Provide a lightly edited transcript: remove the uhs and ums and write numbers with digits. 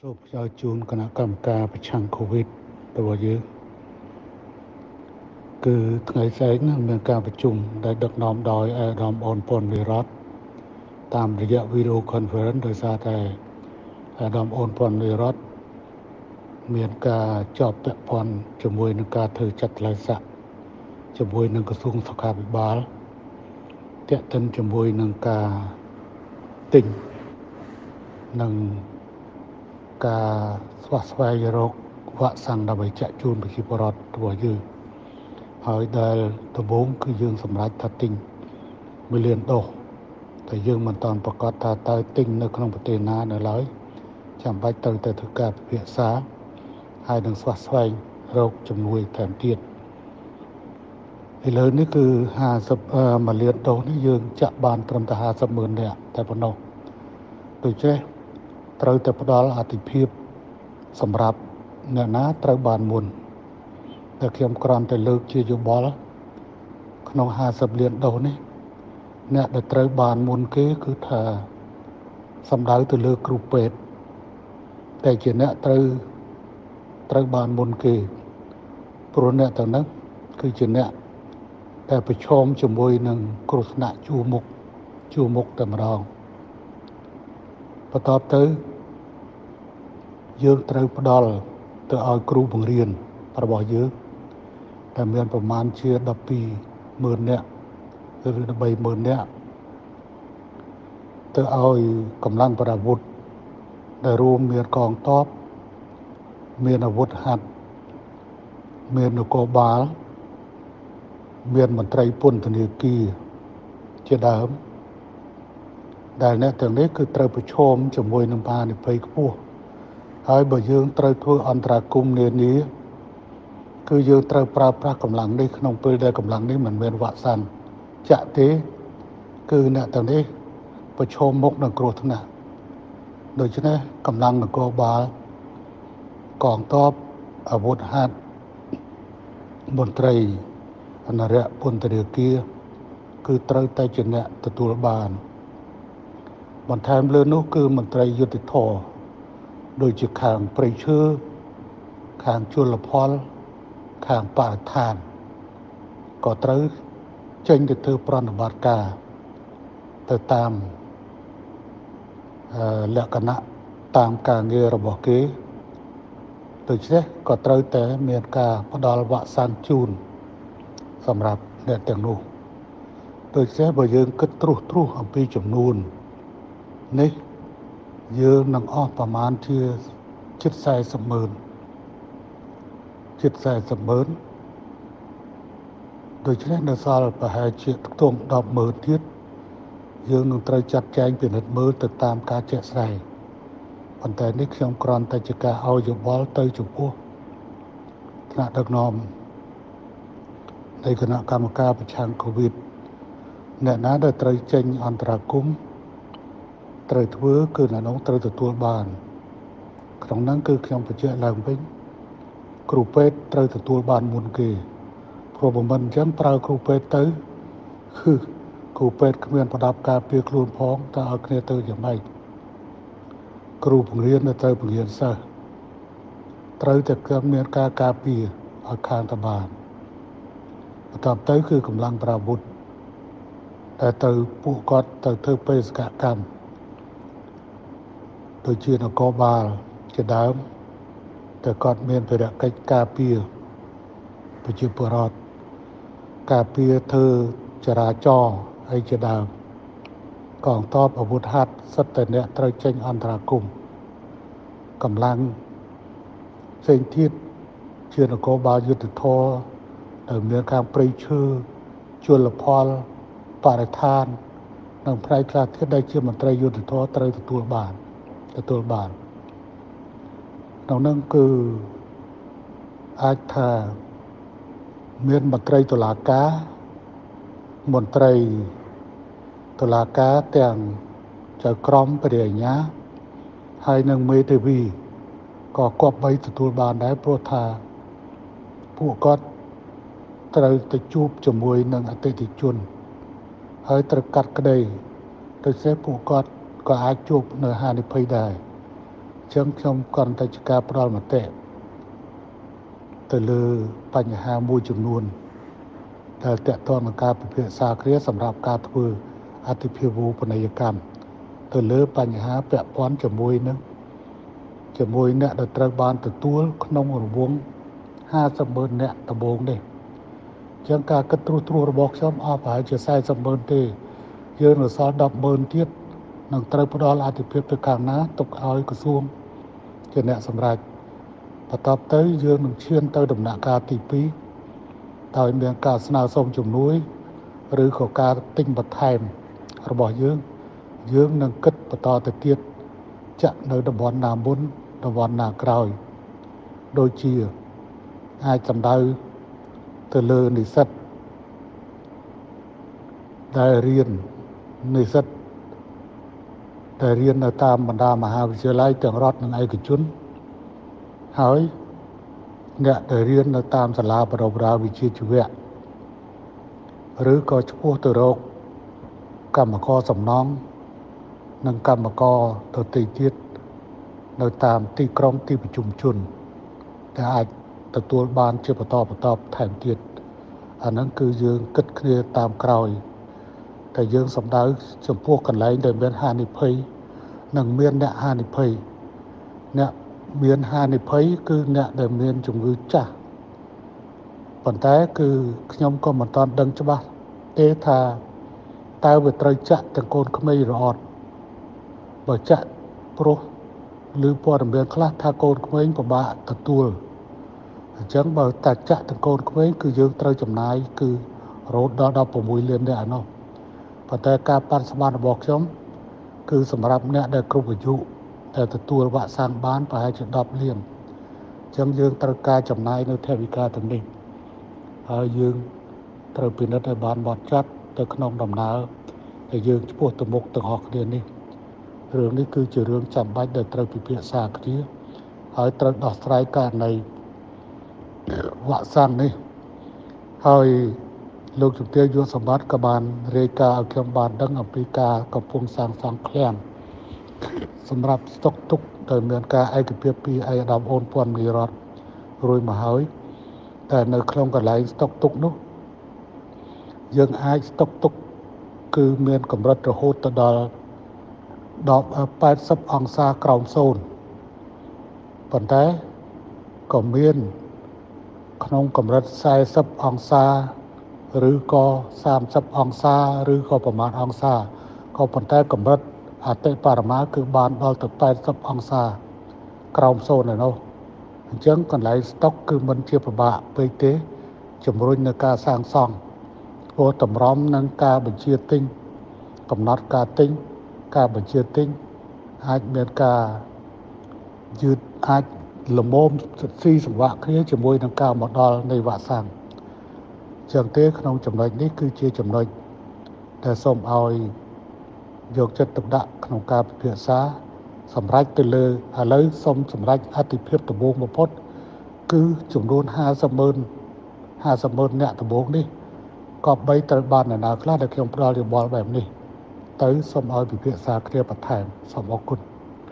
សូមផ្សាយជូនគណៈកម្មការប្រឆាំងកូវីដរបស់យើងគឺថ្ងៃស្អែកនេះមានការប្រជុំដែលដឹកនាំដោយអាដាមអនប៉ុនវិរតតាមរយៈ Video Conference ដោយសារតែអាដាមអនប៉ុនវិរតមានការជាប់ពាក់ព័ន្ធជាមួយនឹងការធ្វើចាត់ថ្លៃសាក់ជាមួយនឹងក្រសួងសុខាភិបាលទាក់ទិនជាមួយនឹងការទិញនិងការស្វះស្វែងរកវ៉ាក់សាំងដើម្បីចាក់ជូនប្រជាពលរដ្ឋរបស់យើងហើយដែលដំបូងគឺយើងសម្រេចថាទិញ1 លានដូសតែយើងមិនតាន់ប្រកាសថាតើទិញនៅក្នុងប្រទេសណានៅឡើយចាំបាច់ត្រូវតែធ្វើការពិភាក្សាហើយនឹងស្វះស្វែងរកជំនួយថែមទៀតឥឡូវនេះគឺ1 លានដូសនេះយើងចាក់បានត្រឹមតែ50,000 នាក់តែប៉ុណ្ណោះដូច្នេះត្រូវតែផ្ដល់អាទិភាពសម្រាប់អ្នកណាត្រូវបានមុនតែខ្ញុំគ្រាន់តែលើកជាយោបល់ក្នុង50 លានដូសនេះអ្នកដែលត្រូវបានមុនគេគឺថាសំដៅទៅលើគ្រូពេទ្យតែជាអ្នកត្រូវបានមុនគេព្រោះអ្នកទាំងនោះគឺជាអ្នកដែលប្រឈមជាមួយនឹងគ្រោះថ្នាក់ជួរមុខតែម្ដងបន្ទាប់ទៅយើងត្រូវផ្ដល់ទៅឲ្យគ្រូបង្រៀនរបស់យើងដែលមានប្រមាណជា12,000 នាក់ឬ13,000 នាក់ទៅឲ្យកម្លាំងប្រដាប់អាវុធដែលរួមមានកងទ័ពមានអាវុធហត្ថមាននគរបាលមានមន្ត្រីពន្ធនាគារជាដើមដែលអ្នកទាំងនេះគឺត្រូវប្រឈមជាមួយនឹងហានិភ័យខ្ពស់ហើយបើយើងត្រូវធ្វើអន្តរាគមន៍នានាគឺយើងត្រូវប្រើប្រាស់កម្លាំងនេះក្នុងពេលដែលកម្លាំងនេះមិនមានវ៉ាក់សាំងចាក់ទេគឺអ្នកទាំងនេះប្រឈមមុខនឹងគ្រោះថ្នាក់ដូច្នេះកម្លាំងនគរបាលកងទ័ពអាវុធហត្ថមន្ត្រីអន្តរពន្ធនាគារគឺត្រូវតែជាអ្នកទទួលបានបន្ថែមលើនោះគឺមន្ត្រីយុតិធធដូចជាខាងព្រៃឈើខាងជលផលខាងបរិស្ថានក៏ត្រូវចេញទៅធ្វើប្រតិបត្តិការទៅតាមលក្ខណៈតាមការងាររបស់គេដូច្នេះក៏ត្រូវតែមានការផ្ដល់វ៉ាក់សាំងជូនសម្រាប់អ្នកទាំងនោះដូច្នេះបើយើងគិតត្រួសអំពីចំនួននេះយើងនឹងអស់ប្រមាណជាជិត40,000ដូច្នេះនៅសល់ប្រហែលជាខ្ទង់10,000ទៀតយើងនឹងត្រូវចាត់ចែងពិនិត្យមើលទៅតាមការជាក់ស្ដែងប៉ុន្តែនេះខ្ញុំគ្រាន់តែជាការឲ្យយោបល់ទៅចំពោះថ្នាក់ដឹកនាំនៃគណៈកម្មការប្រឆាំងកូវីដអ្នកណាដែលត្រូវចេញអន្តរាគមន៍ត្រូវធ្វើគឺអ្នកនោះត្រូវទទួលបានក្នុងហ្នឹងគឺខ្ញុំបញ្ជាក់ឡើងវិញគ្រូពេទ្យត្រូវទទួលបានមុនគេព្រោះបើមិនអញ្ចឹងប្រើគ្រូពេទ្យទៅគឺគ្រូពេទ្យគ្មានប្រដាប់ការពារខ្លួនផងតើឲ្យគ្នាទៅយ៉ាងម៉េចគ្រូបង្រៀនត្រូវបង្រៀនសិស្សត្រូវតែមានការការពារឲ្យខាងតបានបន្ទាប់ទៅគឺកម្លាំងប្រដាប់អាវុធដែលទៅពួកគាត់ទៅធ្វើបេសកកម្មដូចជានគរបាលជាដើមតែគាត់មានភារកិច្ចការពារប្រជាពលរដ្ឋការពារធ្វើចរាចរណ៍ហើយជាដើមកងទ័ពអាវុធហត្ថសិតតែអ្នកត្រូវចេញអន្តរាគមន៍កម្លាំងផ្សេងទៀតជានគរបាលយុទ្ធធរដែលមានខាងព្រៃឈើជលផលបរិស្ថាននិងផ្នែកខ្លះទៀតដែលជាមន្ត្រីយុទ្ធធរត្រូវទទួលបានក្នុងនោះគឺអាចថាមានមន្ត្រីតុលាការមន្ត្រីតុលាការទាំងចៅក្រមព្រះអាជ្ញាហើយនិងមេធាវីក៏គប្បីទទួលបានដែរព្រោះថាពួកគាត់ត្រូវទៅជួបជាមួយនឹងអតិថិជនហើយត្រូវកាត់ក្តីដូច្នេះពួកគាត់ក៏អាចជួបនៅហានិភ័យដែរចឹងខ្ញុំក៏តែជាការផ្ដល់មតិទៅលើបញ្ហាមួយចំនួនដែលតកតងនឹងការពិភាក្សាគ្នាសម្រាប់ការធ្វើអធិភាវូបនីយកម្មទៅលើបញ្ហាពាក់ព័ន្ធជាមួយអ្នកដែលត្រូវបានទទួលក្នុងរង្វង់50,000 នាក់ដំបូងនេះចឹងការគិតត្រួសរបស់ខ្ញុំអស់ប្រហែលជា40,000ទេយើងនៅសល់10,000ទៀតនឹងត្រូវផ្ដល់អាទិភាពទៅខាងណាទុកឲ្យក្រសួងជាអ្នកសម្រេចបន្ទាប់ទៅយើងនឹងឈានទៅដំណាក់កាលទី2ដោយមានការស្នើសុំជំនួយឬក៏ការទិញបន្ថែមរបស់យើងនឹងគិតបន្តទៅទៀតចាក់នៅតំបន់ណាមុនតំបន់ណាក្រោយដូចជាអាចសម្ដៅទៅលើនិស្សិតដែលរៀននៅតាមបណ្ដាមហាវិទ្យាល័យទាំងរដ្ឋនិងឯកជនហើយអ្នកដែលរៀននៅតាមសាលាបណ្ដុះបណ្ដាលវិជ្ជាជីវៈឬក៏ឆ្ពោះទៅរកកម្មករសំណង់និងកម្មករដទៃទៀតនៅតាមទីក្រុងទីប្រជុំជនដែលអាចទទួលបានជាបន្តថែមទៀតអាហ្នឹងគឺយើងគិតគ្នាតាមក្រោយតែយើងសម្ដៅចំពោះកន្លែងដែលមានហានិភ័យនិងមានអ្នកហានិភ័យអ្នកមានហានិភ័យគឺអ្នកដែលមានជំងឺចាស់ប៉ុន្តែគឺខ្ញុំក៏មិនទាន់ដឹងច្បាស់ទេថាតើវាត្រូវចាក់ទាំងកូនក្មេងឬអត់បើចាក់ព្រោះឬព័ត៌មានខ្លះថាកូនក្មេងពិបាកទទួលអញ្ចឹងបើតាចាក់ទាំងកូនក្មេងគឺយើងត្រូវចំណាយគឺរហូតដល់16លាននាក់ឯណោះប៉ុន្តែការប៉ាន់ស្មានរបស់ខ្ញុំគឺសម្រាប់អ្នកដែលគ្រប់អាយុដែលទទួលវ៉ាក់សាំងបានប្រហែលជា10លានអញ្ចឹងយើងត្រូវការចំណាយនៅថវិកាទាំងនេះហើយយើងត្រូវពិនិត្យឲ្យបានហ្មត់ចត់ទៅក្នុងដំណើរដែលយើងឆ្ពោះទៅមុខទាំងអស់គ្នានេះរឿងនេះគឺជារឿងចាំបាច់ដែលត្រូវពិភាក្សាគ្នាហើយត្រូវដោះស្រាយករណីវ៉ាក់សាំងនេះហើយលោកជំទាវយុវសម្បត្តិក៏បានរាយការណ៍ឲ្យខ្ញុំបានដឹងអំពីការកំពុងសាងសង់ឃ្លាំងសម្រាប់ស្តុកទុកដែលមានការឯកភាពពីឯកឧត្តមអូនពាន់មីរ៉ាត់រួចមកហើយតែនៅក្នុងកន្លែងស្តុកទុកនោះយើងអាចស្តុកទុកគឺមានកម្រិតរហូតទៅដល់80អង្សាក្រោម0ប៉ុន្តែក៏មានក្នុងកម្រិត40អង្សាឬក៏30អង្សាឬក៏ប្រមាណអង្សាក៏ប៉ុន្តែកម្រិតអតិបរមាគឺបានដល់ទៅ80អង្សាក្រោម0ឯនោះអញ្ចឹងកន្លែងស្តុកគឺមិនជាពិបាកពេកទេជំរុញនៅការសាងសង់ព្រោះតម្រាំនឹងការបញ្ជាទិញកំណត់ការទិញការបញ្ជាទិញអាចមានការយឺតអាចលំមស៊ីសង្វាក់គ្នាជាមួយនឹងការមកដល់នៃវ៉ាក់សាំងចឹងទេក្នុងចំណុចនេះគឺជាចំណុចដែលសូមឲ្យយកចិត្តទុកដាក់ក្នុងការពិភាក្សាសម្រាប់ទៅលើឥឡូវសូមសម្រាប់អតិភិបដំបូងបំផុតគឺចំនួន50,000អ្នកដំបូងនេះក៏បីត្រូវបានអ្នកណាខ្លះដែលខ្ញុំផ្ដល់យោបល់បែបនេះទៅសូមឲ្យពិភាក្សាគ្នាបន្ថែមសូមអរគុណ